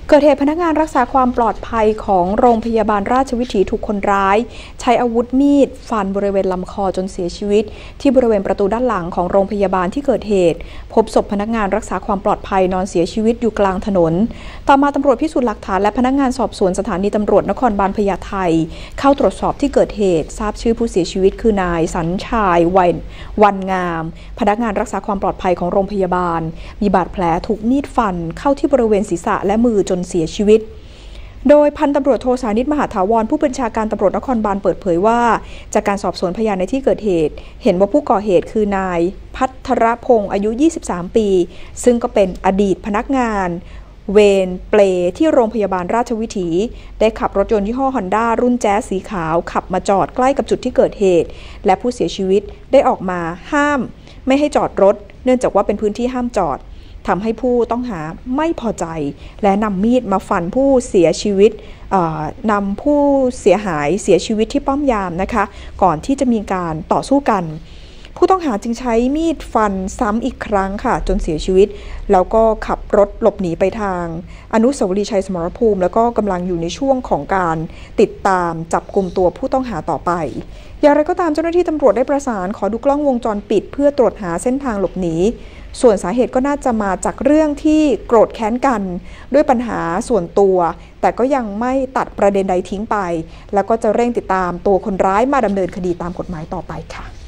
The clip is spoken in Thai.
เกิดเหตุพนักงานรักษาความปลอดภัยของโรงพยาบาลราชวิถีถูกคนร้ายใช้อาวุธมีดฟันบริเวณลำคอจนเสียชีวิตที่บริเวณประตูด้านหลังของโรงพยาบาลที่เกิดเหตุพบศพพนักงานรักษาความปลอดภัยนอนเสียชีวิตอยู่กลางถนนต่อมาตำรวจพิสูจน์หลักฐานและพนักงานสอบสวนสถานีตำรวจนครบาลพญาไทเข้าตรวจสอบที่เกิดเหตุทราบชื่อผู้เสียชีวิตคือนายสัญชัยวันงามพนักงานรักษาความปลอดภัยของโรงพยาบาลมีบาดแผลถูกมีดฟันเข้าที่บริเวณศีรษะและมือจนเสียชีวิตโดยพันตำรวจโทสานิตมหาถาวรผู้บัญชาการตำรวจนครบาลเปิดเผยว่าจากการสอบสวนพยานในที่เกิดเหตุเห็นว่าผู้ก่อเหตุคือนายภัทรพงศ์อายุ23ปีซึ่งก็เป็นอดีตพนักงานเวรเปลที่โรงพยาบาลราชวิถีได้ขับรถยนต์ยี่ห้อฮอนด้ารุ่นแจ๊สสีขาวขับมาจอดใกล้กับจุดที่เกิดเหตุและผู้เสียชีวิตได้ออกมาห้ามไม่ให้จอดรถเนื่องจากว่าเป็นพื้นที่ห้ามจอดทำให้ผู้ต้องหาไม่พอใจและนำมีดมาฟันผู้เสียชีวิตนำผู้เสียหายเสียชีวิตที่ป้อมยามนะคะก่อนที่จะมีการต่อสู้กันผู้ต้องหาจึงใช้มีดฟันซ้ำอีกครั้งค่ะจนเสียชีวิตแล้วก็ขับรถหลบหนีไปทางอนุสาวรีย์ชัยสมรภูมิแล้วก็กำลังอยู่ในช่วงของการติดตามจับกุมตัวผู้ต้องหาต่อไปอย่างไรก็ตามเจ้าหน้าที่ตำรวจได้ประสานขอดูกล้องวงจรปิดเพื่อตรวจหาเส้นทางหลบหนีส่วนสาเหตุก็น่าจะมาจากเรื่องที่โกรธแค้นกันด้วยปัญหาส่วนตัวแต่ก็ยังไม่ตัดประเด็นใดทิ้งไปแล้วก็จะเร่งติดตามตัวคนร้ายมาดำเนินคดีตามกฎหมายต่อไปค่ะ